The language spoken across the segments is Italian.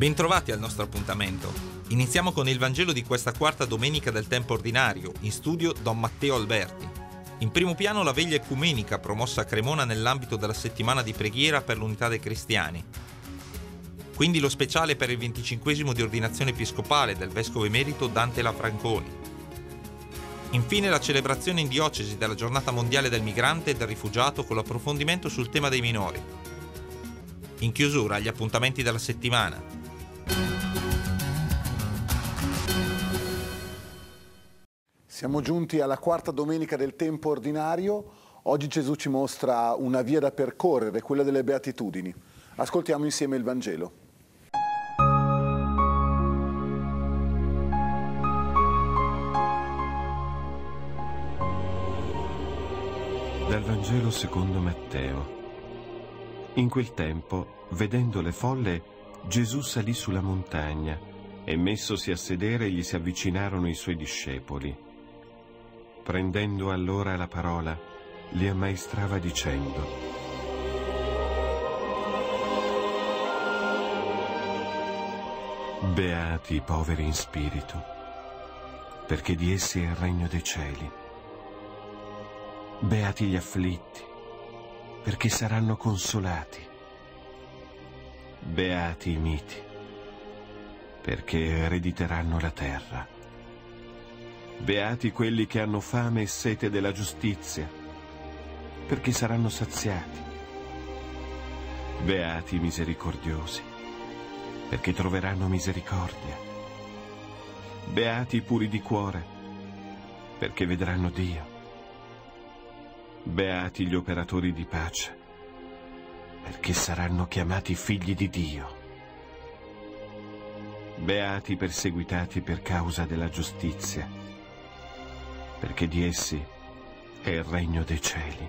Bentrovati al nostro appuntamento. Iniziamo con il Vangelo di questa quarta domenica del tempo ordinario, in studio Don Matteo Alberti. In primo piano la veglia ecumenica promossa a Cremona nell'ambito della settimana di preghiera per l'unità dei cristiani. Quindi lo speciale per il 25esimo di ordinazione episcopale del vescovo emerito Dante Lafranconi. Infine la celebrazione in diocesi della giornata mondiale del migrante e del rifugiato con l'approfondimento sul tema dei minori. In chiusura gli appuntamenti della settimana. Siamo giunti alla quarta domenica del tempo ordinario. Oggi Gesù ci mostra una via da percorrere, quella delle beatitudini. Ascoltiamo insieme il Vangelo. Dal Vangelo secondo Matteo. In quel tempo, vedendo le folle, Gesù salì sulla montagna e messosi a sedere gli si avvicinarono i suoi discepoli. Prendendo allora la parola, li ammaestrava dicendo: Beati i poveri in spirito, perché di essi è il regno dei cieli. Beati gli afflitti, perché saranno consolati. Beati i miti, perché erediteranno la terra. Beati quelli che hanno fame e sete della giustizia, perché saranno saziati. Beati i misericordiosi, perché troveranno misericordia. Beati i puri di cuore, perché vedranno Dio. Beati gli operatori di pace, perché saranno chiamati figli di Dio. Beati i perseguitati per causa della giustizia, perché di essi è il regno dei cieli.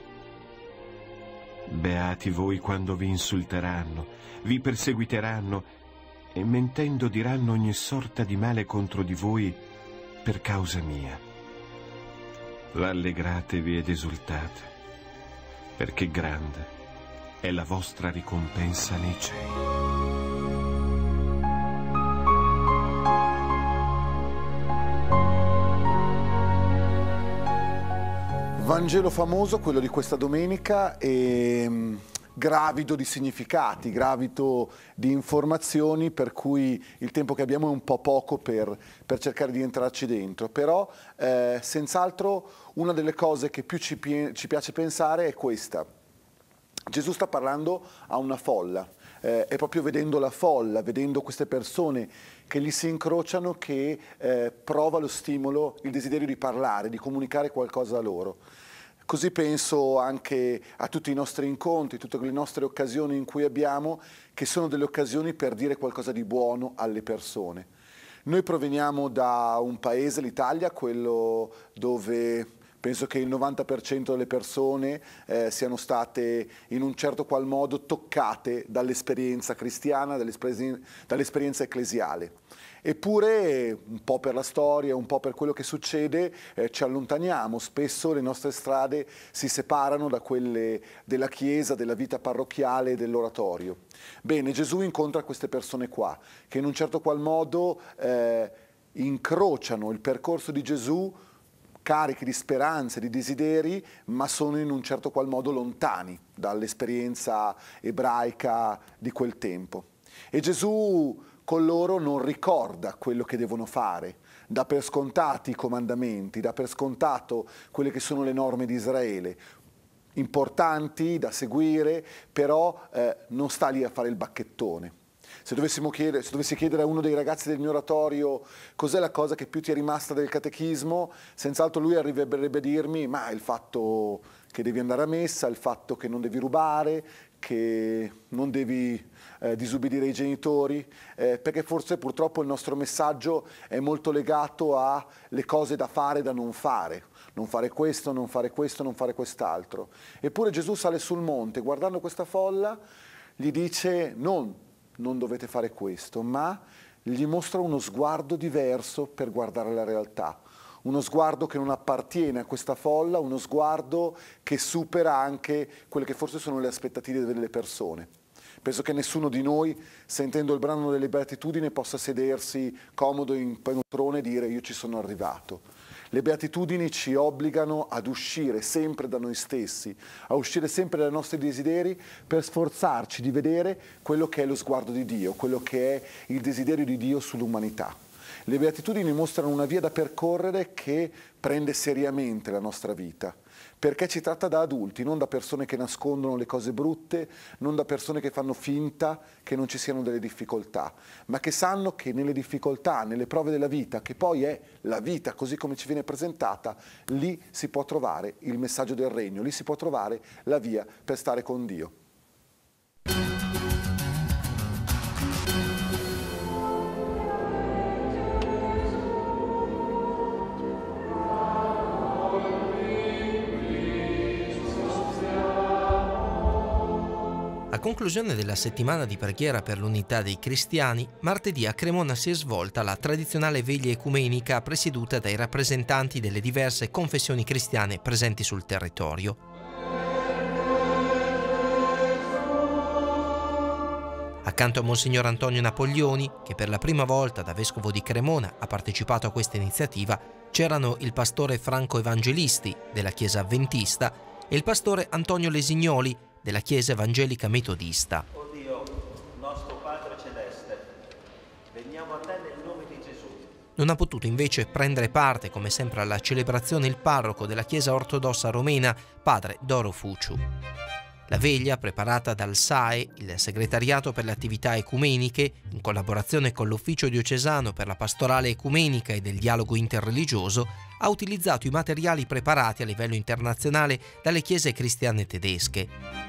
Beati voi quando vi insulteranno, vi perseguiteranno e mentendo diranno ogni sorta di male contro di voi per causa mia. Rallegratevi ed esultate, perché grande è la vostra ricompensa nei cieli. Vangelo famoso, quello di questa domenica, e gravido di significati, gravido di informazioni, per cui il tempo che abbiamo è un po' poco per cercare di entrarci dentro. Però senz'altro una delle cose che più ci piace pensare è questa. Gesù sta parlando a una folla, è proprio vedendo la folla, vedendo queste persone che gli si incrociano, che prova lo stimolo, il desiderio di parlare, di comunicare qualcosa a loro. Così penso anche a tutti i nostri incontri, tutte le nostre occasioni in cui abbiamo, che sono delle occasioni per dire qualcosa di buono alle persone. Noi proveniamo da un paese, l'Italia, quello dove penso che il 90% delle persone siano state in un certo qual modo toccate dall'esperienza cristiana, dall'esperienza ecclesiale. Eppure, un po' per la storia, un po' per quello che succede, ci allontaniamo. Spesso le nostre strade si separano da quelle della Chiesa, della vita parrocchiale e dell'oratorio. Bene, Gesù incontra queste persone qua, che in un certo qual modo incrociano il percorso di Gesù, carichi di speranze, di desideri, ma sono in un certo qual modo lontani dall'esperienza ebraica di quel tempo. E Gesù con loro non ricorda quello che devono fare, dà per scontati i comandamenti, dà per scontato quelle che sono le norme di Israele, importanti da seguire, però non sta lì a fare il bacchettone. Se dovessi chiedere a uno dei ragazzi del mio oratorio cos'è la cosa che più ti è rimasta del catechismo, senz'altro lui arriverebbe a dirmi: ma il fatto che devi andare a messa, il fatto che non devi rubare, che non devi disubbidire i genitori, perché forse purtroppo il nostro messaggio è molto legato alle cose da fare e da non fare. Non fare questo, non fare questo, non fare quest'altro. Eppure Gesù sale sul monte, guardando questa folla, gli dice non dovete fare questo, ma gli mostra uno sguardo diverso per guardare la realtà. Uno sguardo che non appartiene a questa folla, uno sguardo che supera anche quelle che forse sono le aspettative delle persone. Penso che nessuno di noi, sentendo il brano delle Beatitudini, possa sedersi comodo in poltrone e dire io ci sono arrivato. Le Beatitudini ci obbligano ad uscire sempre da noi stessi, a uscire sempre dai nostri desideri per sforzarci di vedere quello che è lo sguardo di Dio, quello che è il desiderio di Dio sull'umanità. Le Beatitudini mostrano una via da percorrere che prende seriamente la nostra vita, perché ci tratta da adulti, non da persone che nascondono le cose brutte, non da persone che fanno finta che non ci siano delle difficoltà, ma che sanno che nelle difficoltà, nelle prove della vita, che poi è la vita così come ci viene presentata, lì si può trovare il messaggio del regno, lì si può trovare la via per stare con Dio. A conclusione della settimana di preghiera per l'unità dei cristiani, martedì a Cremona si è svolta la tradizionale veglia ecumenica presieduta dai rappresentanti delle diverse confessioni cristiane presenti sul territorio. Accanto a Monsignor Antonio Napoglioni, che per la prima volta da vescovo di Cremona ha partecipato a questa iniziativa, c'erano il pastore Franco Evangelisti della Chiesa Avventista e il pastore Antonio Lesignoli della Chiesa Evangelica Metodista. O Dio, nostro Padre Celeste, veniamo a te nel nome di Gesù. Non ha potuto invece prendere parte, come sempre, alla celebrazione il parroco della Chiesa Ortodossa Romena, padre Doro Fuciu. La veglia, preparata dal SAE, il Segretariato per le attività ecumeniche, in collaborazione con l'Ufficio diocesano per la pastorale ecumenica e del dialogo interreligioso, ha utilizzato i materiali preparati a livello internazionale dalle chiese cristiane tedesche.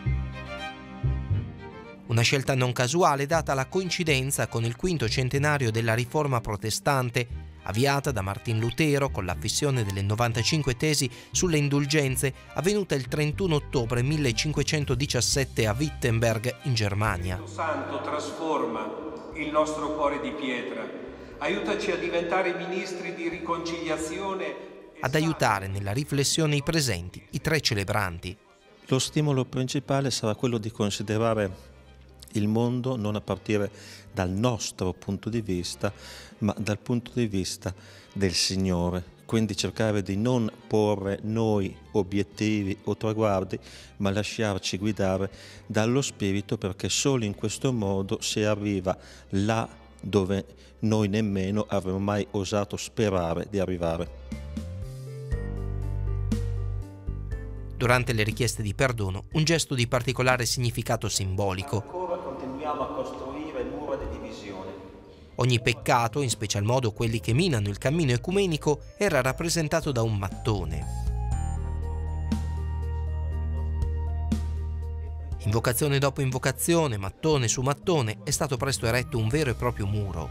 Una scelta non casuale data la coincidenza con il quinto centenario della Riforma protestante, avviata da Martin Lutero con l'affissione delle 95 tesi sulle indulgenze, avvenuta il 31 ottobre 1517 a Wittenberg, in Germania. Santo, trasforma il nostro cuore di pietra, aiutaci a diventare ministri di riconciliazione. Ad aiutare nella riflessione i presenti, i tre celebranti. Lo stimolo principale sarà quello di considerare il mondo non a partire dal nostro punto di vista, ma dal punto di vista del Signore. Quindi cercare di non porre noi obiettivi o traguardi, ma lasciarci guidare dallo Spirito, perché solo in questo modo si arriva là dove noi nemmeno avremmo mai osato sperare di arrivare. Durante le richieste di perdono, un gesto di particolare significato simbolico. Ancora continuiamo a costruire mura di divisione. Ogni peccato, in special modo quelli che minano il cammino ecumenico, era rappresentato da un mattone. Invocazione dopo invocazione, mattone su mattone, è stato presto eretto un vero e proprio muro.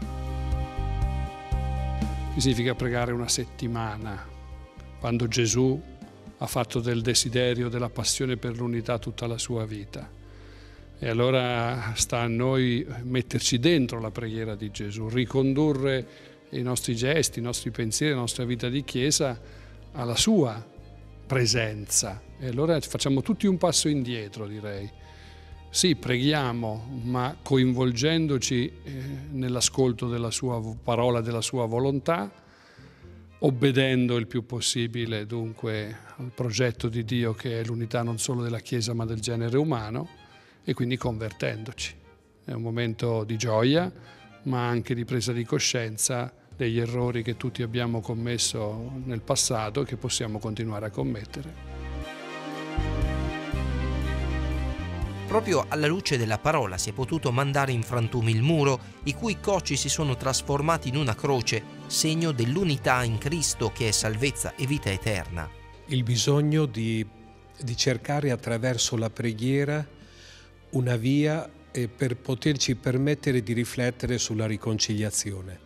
Significa pregare una settimana, quando Gesù ha fatto del desiderio della passione per l'unità tutta la sua vita. E allora sta a noi metterci dentro la preghiera di Gesù, ricondurre i nostri gesti, i nostri pensieri, la nostra vita di Chiesa alla sua presenza. E allora facciamo tutti un passo indietro, direi. Sì, preghiamo, ma coinvolgendoci nell'ascolto della sua parola, della sua volontà, obbedendo il più possibile dunque al progetto di Dio, che è l'unità non solo della Chiesa ma del genere umano, e quindi convertendoci. È un momento di gioia, ma anche di presa di coscienza degli errori che tutti abbiamo commesso nel passato e che possiamo continuare a commettere. Proprio alla luce della parola si è potuto mandare in frantumi il muro, i cui cocci si sono trasformati in una croce, segno dell'unità in Cristo che è salvezza e vita eterna. Il bisogno di cercare attraverso la preghiera una via per poterci permettere di riflettere sulla riconciliazione.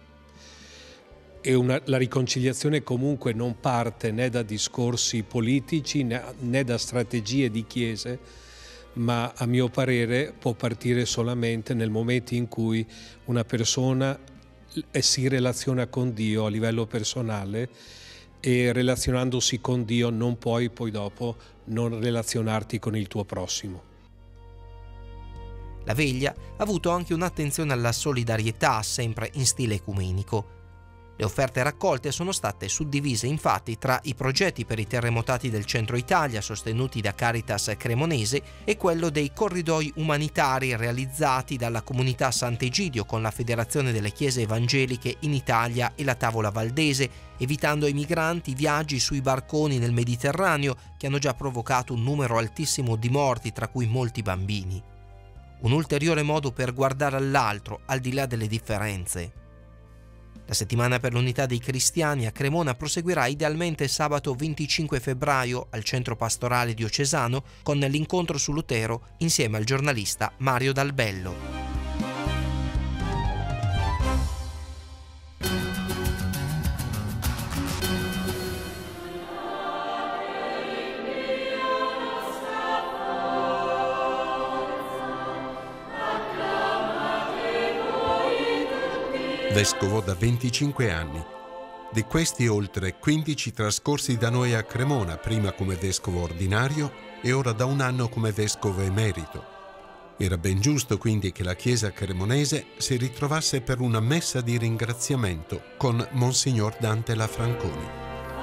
La riconciliazione comunque non parte né da discorsi politici né da strategie di chiese, ma a mio parere può partire solamente nel momento in cui una persona si relaziona con Dio a livello personale, e relazionandosi con Dio non puoi poi dopo non relazionarti con il tuo prossimo. La veglia ha avuto anche un'attenzione alla solidarietà, sempre in stile ecumenico. Le offerte raccolte sono state suddivise infatti tra i progetti per i terremotati del centro Italia sostenuti da Caritas Cremonese e quello dei corridoi umanitari realizzati dalla comunità Sant'Egidio con la Federazione delle Chiese Evangeliche in Italia e la Tavola Valdese, evitando ai migranti viaggi sui barconi nel Mediterraneo che hanno già provocato un numero altissimo di morti, tra cui molti bambini. Un ulteriore modo per guardare all'altro, al di là delle differenze. La settimana per l'unità dei cristiani a Cremona proseguirà idealmente sabato 25 febbraio al centro pastorale diocesano con l'incontro su Lutero insieme al giornalista Mario Dalbello. Vescovo da 25 anni. Di questi oltre 15 trascorsi da noi a Cremona, prima come vescovo ordinario e ora da un anno come vescovo emerito. Era ben giusto quindi che la Chiesa cremonese si ritrovasse per una messa di ringraziamento con Monsignor Dante Lafranconi.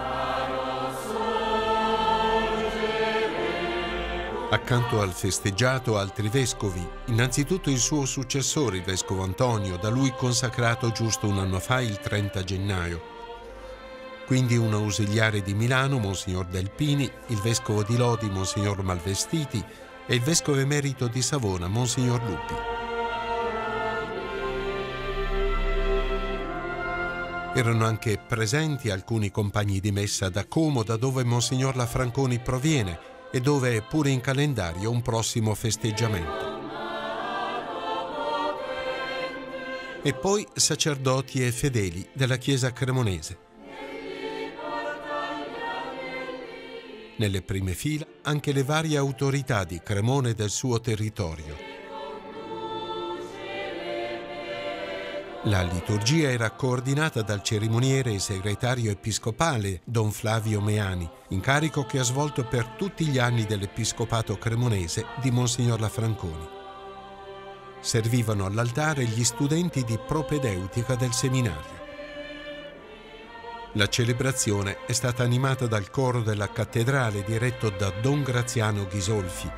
Accanto al festeggiato altri vescovi, innanzitutto il suo successore, il vescovo Antonio, da lui consacrato giusto un anno fa, il 30 gennaio. Quindi un ausiliare di Milano, Monsignor Delpini, il vescovo di Lodi, Monsignor Malvestiti, e il vescovo emerito di Savona, Monsignor Lupi. Erano anche presenti alcuni compagni di messa da Como, da dove Monsignor Lafranconi proviene, e dove è pure in calendario un prossimo festeggiamento. E poi sacerdoti e fedeli della Chiesa cremonese. Nelle prime fila anche le varie autorità di Cremona e del suo territorio. La liturgia era coordinata dal cerimoniere e segretario episcopale Don Flavio Meani, incarico che ha svolto per tutti gli anni dell'episcopato cremonese di Monsignor Lafranconi. Servivano all'altare gli studenti di propedeutica del seminario. La celebrazione è stata animata dal coro della cattedrale diretto da Don Graziano Ghisolfi.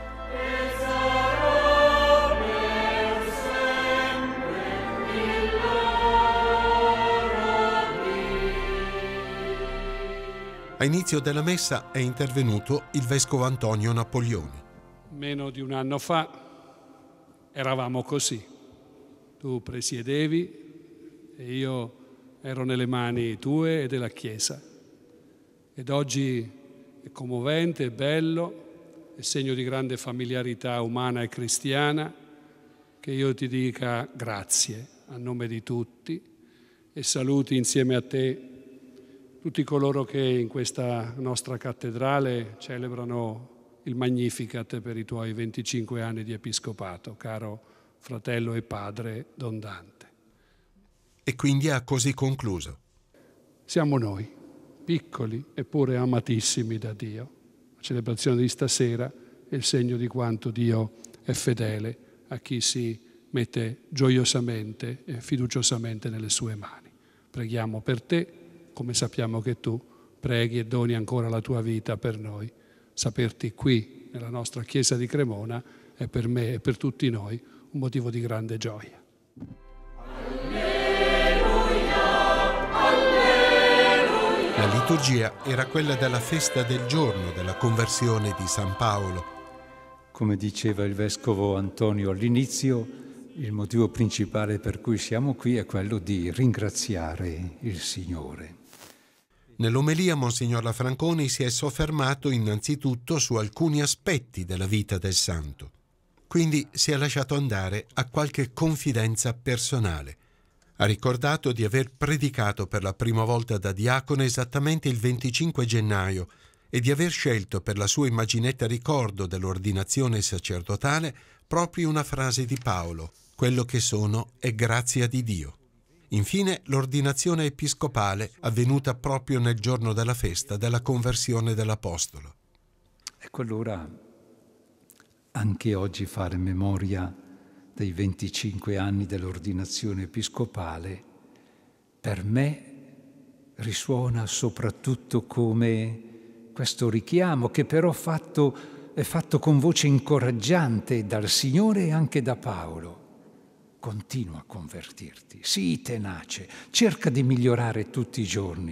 A inizio della messa è intervenuto il vescovo Antonio Napoleoni. Meno di un anno fa eravamo così. Tu presiedevi e io ero nelle mani tue e della Chiesa. Ed oggi è commovente, è bello, è segno di grande familiarità umana e cristiana che io ti dica grazie a nome di tutti e saluti insieme a te tutti coloro che in questa nostra cattedrale celebrano il Magnificat per i tuoi 25 anni di episcopato, caro fratello e padre Don Dante. E quindi ha così concluso. Siamo noi, piccoli eppure amatissimi da Dio. La celebrazione di stasera è il segno di quanto Dio è fedele a chi si mette gioiosamente e fiduciosamente nelle sue mani. Preghiamo per te, come sappiamo che tu preghi e doni ancora la tua vita per noi. Saperti qui, nella nostra Chiesa di Cremona, è per me e per tutti noi un motivo di grande gioia. La liturgia era quella della festa del giorno della conversione di San Paolo. Come diceva il vescovo Antonio all'inizio, il motivo principale per cui siamo qui è quello di ringraziare il Signore. Nell'omelia Monsignor Lafranconi si è soffermato innanzitutto su alcuni aspetti della vita del santo. Quindi si è lasciato andare a qualche confidenza personale. Ha ricordato di aver predicato per la prima volta da diacono esattamente il 25 gennaio e di aver scelto per la sua immaginetta ricordo dell'ordinazione sacerdotale proprio una frase di Paolo: quello che sono è grazia di Dio. Infine, l'ordinazione episcopale avvenuta proprio nel giorno della festa della conversione dell'Apostolo. Ecco allora anche oggi fare memoria dei 25 anni dell'ordinazione episcopale, per me risuona soprattutto come questo richiamo, che però è fatto con voce incoraggiante dal Signore e anche da Paolo. Continua a convertirti, sii tenace, cerca di migliorare tutti i giorni.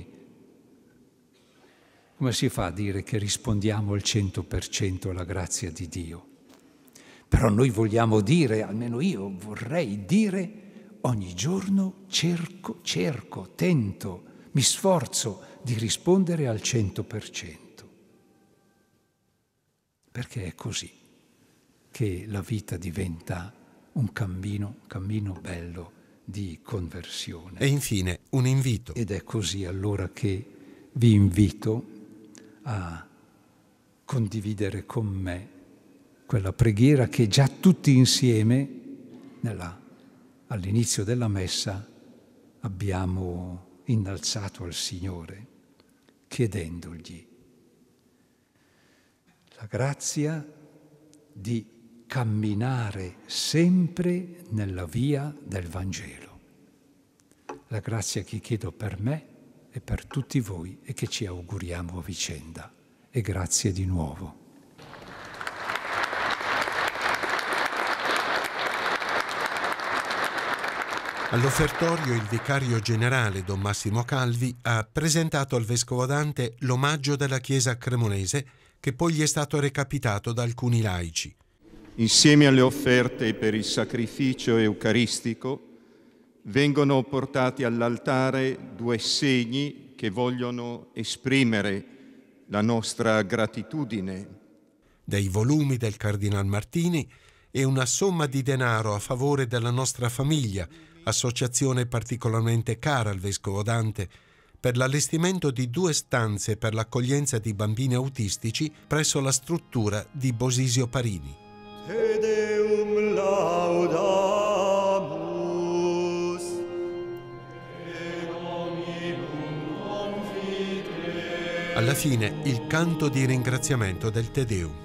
Come si fa a dire che rispondiamo al 100% alla grazia di Dio? Però noi vogliamo dire, almeno io vorrei dire, ogni giorno cerco, tento, mi sforzo di rispondere al 100%. Perché è così che la vita diventa un cammino bello di conversione. E infine un invito. Ed è così allora che vi invito a condividere con me quella preghiera che già tutti insieme all'inizio della messa abbiamo innalzato al Signore, chiedendogli la grazia di camminare sempre nella via del Vangelo. La grazia che chiedo per me e per tutti voi e che ci auguriamo a vicenda. E grazie di nuovo. All'offertorio il vicario generale Don Massimo Calvi ha presentato al Vescovo Dante l'omaggio della Chiesa cremonese che poi gli è stato recapitato da alcuni laici. Insieme alle offerte per il sacrificio eucaristico vengono portati all'altare due segni che vogliono esprimere la nostra gratitudine. Dei volumi del Cardinal Martini e una somma di denaro a favore della nostra famiglia, associazione particolarmente cara al Vescovo Dante, per l'allestimento di 2 stanze per l'accoglienza di bambini autistici presso la struttura di Bosisio Parini. Te Deum laudamus, et Dominum confite. Alla fine il canto di ringraziamento del Te Deum.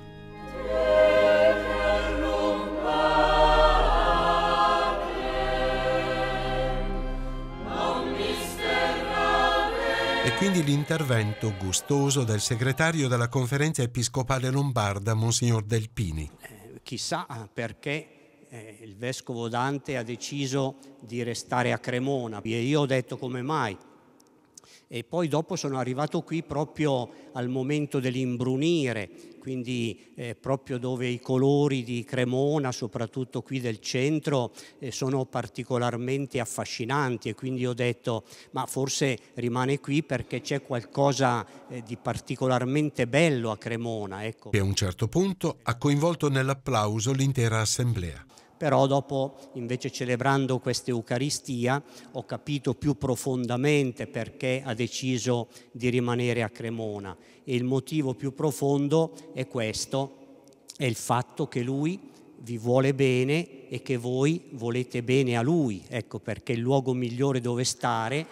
E quindi l'intervento gustoso del segretario della Conferenza Episcopale Lombarda, Monsignor Delpini. Chissà perché il Vescovo Dante ha deciso di restare a Cremona e io ho detto come mai. E poi dopo sono arrivato qui proprio al momento dell'imbrunire, quindi proprio dove i colori di Cremona, soprattutto qui del centro, sono particolarmente affascinanti e quindi ho detto ma forse rimane qui perché c'è qualcosa di particolarmente bello a Cremona. Ecco. E a un certo punto ha coinvolto nell'applauso l'intera assemblea. Però dopo, invece, celebrando questa Eucaristia, ho capito più profondamente perché ha deciso di rimanere a Cremona. E il motivo più profondo è questo, è il fatto che Lui vi vuole bene e che voi volete bene a Lui. Ecco perché il luogo migliore dove stare...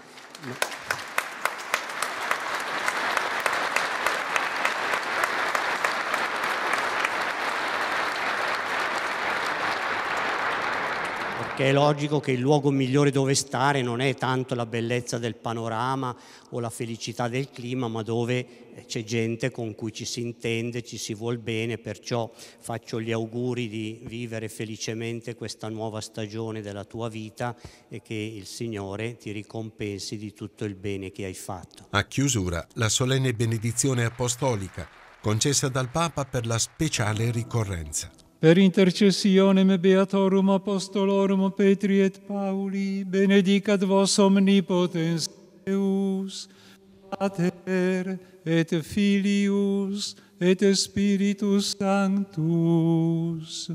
Che è logico che il luogo migliore dove stare non è tanto la bellezza del panorama o la felicità del clima, ma dove c'è gente con cui ci si intende, ci si vuol bene, perciò faccio gli auguri di vivere felicemente questa nuova stagione della tua vita e che il Signore ti ricompensi di tutto il bene che hai fatto. A chiusura, la solenne benedizione apostolica concessa dal Papa per la speciale ricorrenza. Per intercessionem beatorum apostolorum Petri et Pauli, benedicat vos omnipotens Deus, Pater et Filius et Spiritus Sanctus.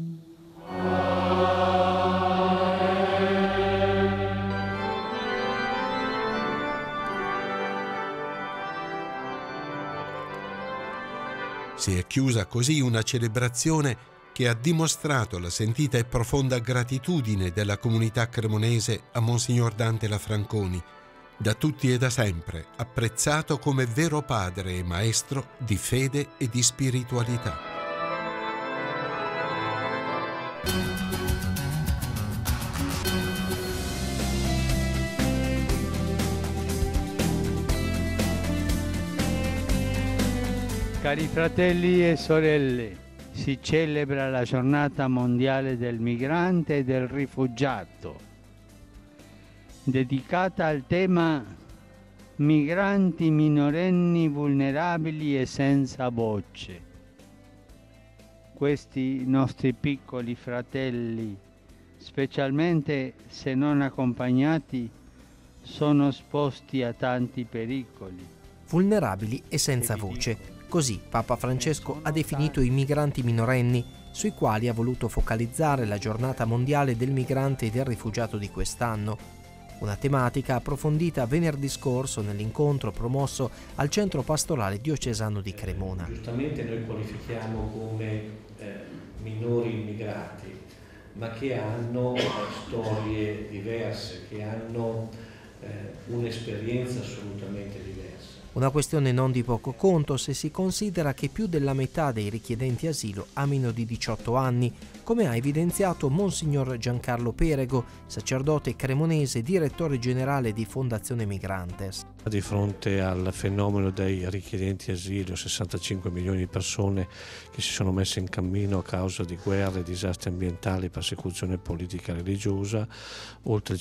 Si è chiusa così una celebrazione che ha dimostrato la sentita e profonda gratitudine della comunità cremonese a Monsignor Dante Lafranconi, da tutti e da sempre apprezzato come vero padre e maestro di fede e di spiritualità. Cari fratelli e sorelle, si celebra la giornata mondiale del migrante e del rifugiato, dedicata al tema migranti minorenni vulnerabili e senza voce. Questi nostri piccoli fratelli, specialmente se non accompagnati, sono esposti a tanti pericoli. Vulnerabili e senza voce. Così Papa Francesco ha definito i migranti minorenni, sui quali ha voluto focalizzare la giornata mondiale del migrante e del rifugiato di quest'anno. Una tematica approfondita venerdì scorso nell'incontro promosso al Centro Pastorale Diocesano di Cremona. Giustamente noi qualifichiamo come minori immigrati, ma che hanno storie diverse, che hanno un'esperienza assolutamente diversa. Una questione non di poco conto se si considera che più della metà dei richiedenti asilo ha meno di 18 anni, come ha evidenziato Monsignor Giancarlo Perego, sacerdote cremonese e direttore generale di Fondazione Migrantes. Di fronte al fenomeno dei richiedenti asilo, 65 milioni di persone che si sono messe in cammino a causa di guerre, disastri ambientali, persecuzione politica e religiosa, oltre il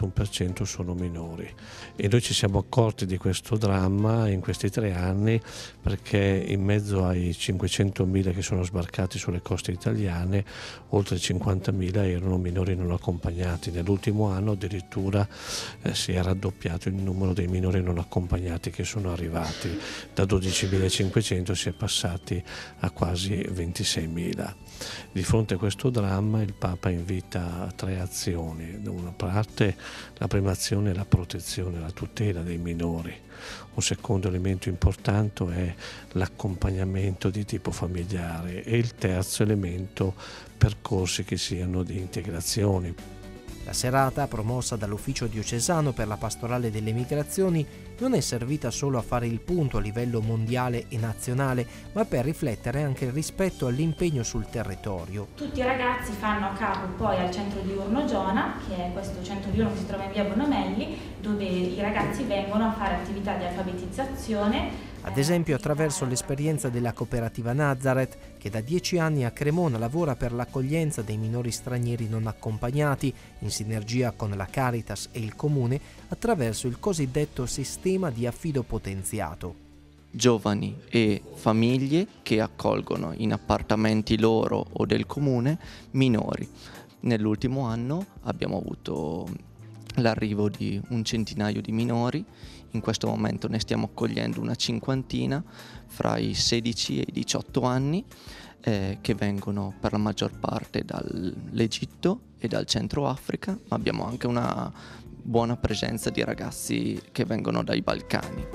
51% sono minori. E noi ci siamo accorti di questo dramma in questi 3 anni perché in mezzo ai 500.000 che sono sbarcati sulle coste italiane, oltre 50.000 erano minori non accompagnati. Nell'ultimo anno addirittura si è raddoppiato il numero dei minori non accompagnati che sono arrivati, da 12.500 si è passati a quasi 26.000. Di fronte a questo dramma il Papa invita a 3 azioni. Da una parte la prima azione è la protezione, la tutela dei minori. Un secondo elemento importante è l'accompagnamento di tipo familiare e il terzo elemento percorsi che siano di integrazione. La serata, promossa dall'Ufficio Diocesano per la Pastorale delle Migrazioni, non è servita solo a fare il punto a livello mondiale e nazionale, ma per riflettere anche rispetto all'impegno sul territorio. Tutti i ragazzi fanno a capo poi al centro diurno Giona, che è questo centro diurno che si trova in via Bonomelli, dove i ragazzi vengono a fare attività di alfabetizzazione, ad esempio attraverso l'esperienza della cooperativa Nazareth, che da 10 anni a Cremona lavora per l'accoglienza dei minori stranieri non accompagnati, in sinergia con la Caritas e il Comune, attraverso il cosiddetto sistema di affido potenziato. Giovani e famiglie che accolgono in appartamenti loro o del Comune minori. Nell'ultimo anno abbiamo avuto l'arrivo di un centinaio di minori. In questo momento ne stiamo accogliendo una cinquantina fra i 16 e i 18 anni che vengono per la maggior parte dall'Egitto e dal Centro Africa, ma abbiamo anche una buona presenza di ragazzi che vengono dai Balcani.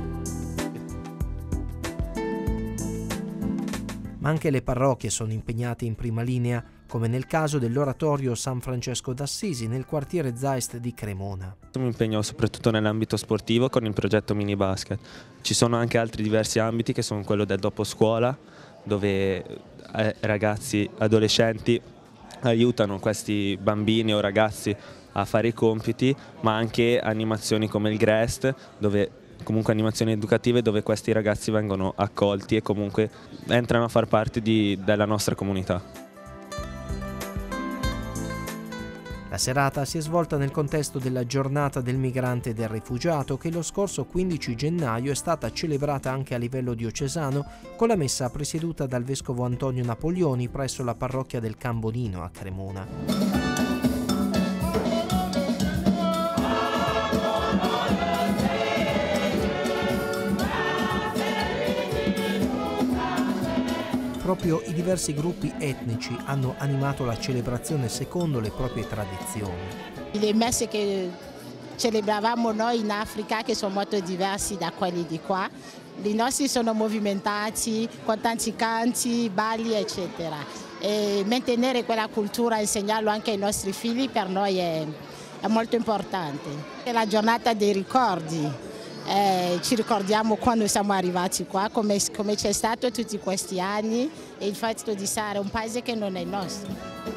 Ma anche le parrocchie sono impegnate in prima linea, come nel caso dell'oratorio San Francesco d'Assisi nel quartiere Zeist di Cremona. Mi impegno soprattutto nell'ambito sportivo con il progetto Mini Basket. Ci sono anche altri diversi ambiti che sono quello del dopo scuola, dove ragazzi, adolescenti aiutano questi bambini o ragazzi a fare i compiti, ma anche animazioni come il GREST, dove comunque animazioni educative dove questi ragazzi vengono accolti e comunque entrano a far parte della nostra comunità. La serata si è svolta nel contesto della giornata del migrante e del rifugiato che lo scorso 15 gennaio è stata celebrata anche a livello diocesano con la messa presieduta dal vescovo Antonio Napoleoni presso la parrocchia del Cambonino a Cremona. Proprio i diversi gruppi etnici hanno animato la celebrazione secondo le proprie tradizioni. Le messe che celebravamo noi in Africa, che sono molto diversi da quelli di qua, i nostri sono movimentati con tanti canti, balli, eccetera. E mantenere quella cultura, insegnarlo anche ai nostri figli, per noi è molto importante. È la giornata dei ricordi. Ci ricordiamo quando siamo arrivati qua, come c'è stato tutti questi anni e il fatto di stare un paese che non è il nostro.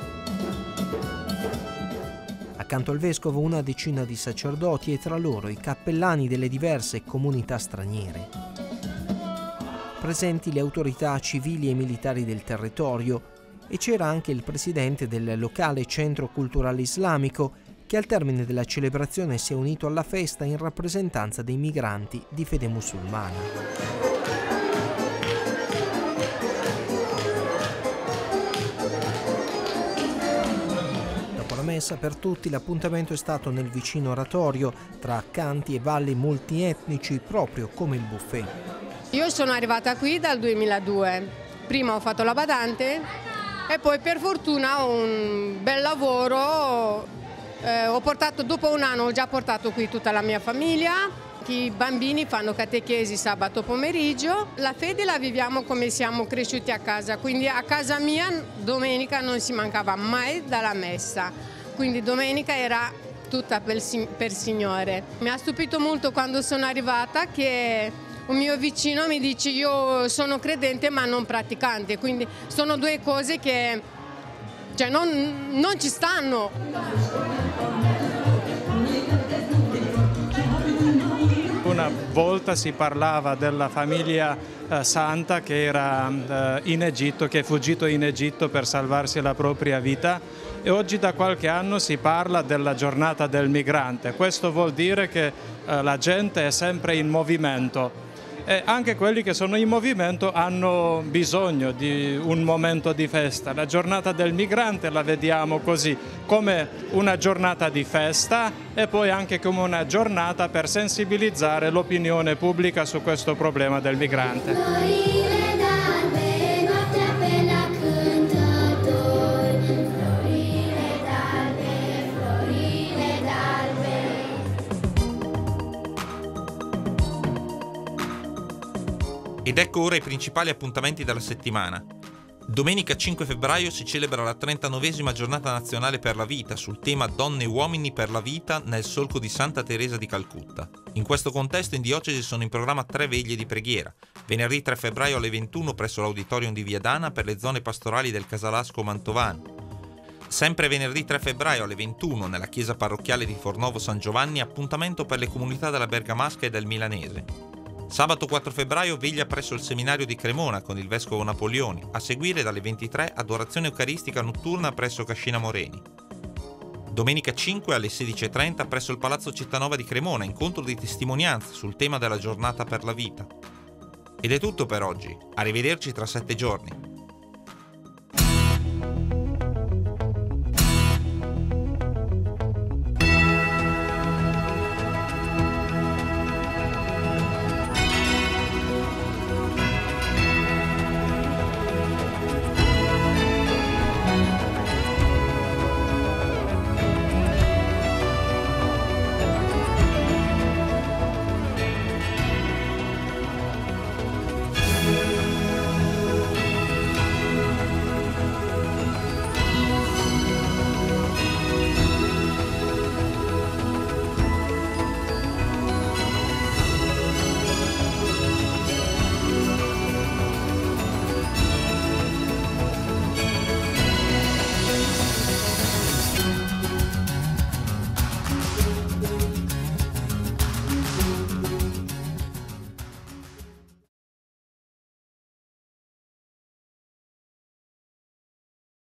Accanto al vescovo una decina di sacerdoti e tra loro i cappellani delle diverse comunità straniere. presenti le autorità civili e militari del territorio e c'era anche il presidente del locale Centro Culturale Islamico, che al termine della celebrazione si è unito alla festa in rappresentanza dei migranti di fede musulmana. Messa per tutti, l'appuntamento è stato nel vicino oratorio, tra canti e balli multietnici, proprio come il buffet. Io sono arrivata qui dal 2002, prima ho fatto la badante e poi per fortuna un bel lavoro, dopo un anno ho già portato qui tutta la mia famiglia, i bambini fanno catechesi sabato pomeriggio, la fede la viviamo come siamo cresciuti a casa, quindi a casa mia domenica non si mancava mai dalla messa. Quindi domenica era tutta per Signore. Mi ha stupito molto quando sono arrivata che un mio vicino mi dice io sono credente ma non praticante, quindi sono due cose che non ci stanno. Una volta si parlava della famiglia santa che era in Egitto, che è fuggito in Egitto per salvarsi la propria vita, e oggi da qualche anno si parla della giornata del migrante. Questo vuol dire che la gente è sempre in movimento e anche quelli che sono in movimento hanno bisogno di un momento di festa. La giornata del migrante la vediamo così, come una giornata di festa e poi anche come una giornata per sensibilizzare l'opinione pubblica su questo problema del migrante. Ed ecco ora i principali appuntamenti della settimana. Domenica 5 febbraio si celebra la 39esima giornata nazionale per la vita sul tema Donne e uomini per la vita nel solco di Santa Teresa di Calcutta. In questo contesto in diocesi sono in programma 3 veglie di preghiera. Venerdì 3 febbraio alle 21 presso l'auditorium di Viadana per le zone pastorali del Casalasco Mantovano. Sempre venerdì 3 febbraio alle 21 nella chiesa parrocchiale di Fornovo San Giovanni appuntamento per le comunità della Bergamasca e del Milanese. Sabato 4 febbraio veglia presso il seminario di Cremona con il vescovo Napoleoni, a seguire dalle 23 adorazione eucaristica notturna presso Cascina Moreni. Domenica 5 alle 16:30 presso il Palazzo Cittanova di Cremona, incontro di testimonianze sul tema della giornata per la vita. Ed è tutto per oggi, arrivederci tra 7 giorni.